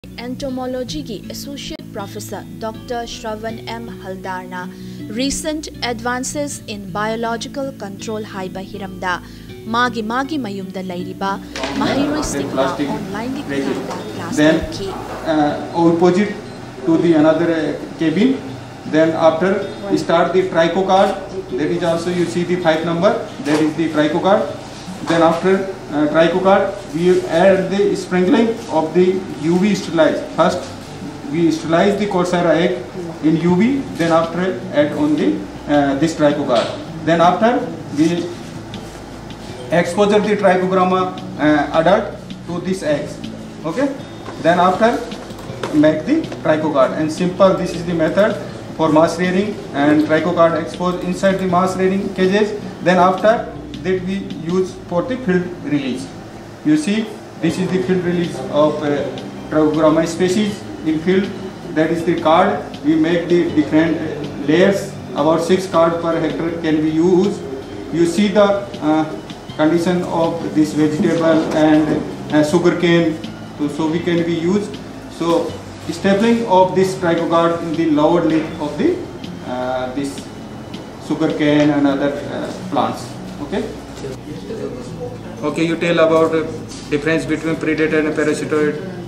Entomology की Associate Professor Dr. Shravan M. Haldarna recent advances in biological control haiba hiramda magi mayumda lairiba mahiroisingna online class then opposite to the another cabin. Then after start the trico card, that is also you see the 5 number, that is the trico card. Then after trico card, we add the sprinkling of the UV sterilize. First we sterilize the Coursera egg in UV, then after add on the this trico card. Then after we exposure the trichogramma adult to these eggs. Okay. Then after make the trico card, and simple, this is the method for mass rearing, and trico card exposed inside the mass rearing cages. Then after that we use for the field release. You see, this is the field release of Trichogramma species in field. That is the card. We make the different layers. About 6 cards per hectare can be used. You see the condition of this vegetable and sugar cane, so we can be used. So stapling of this trico card in the lower leaf of the this sugar cane and other plants. Okay. Okay, you tell about difference between predator and parasitoid.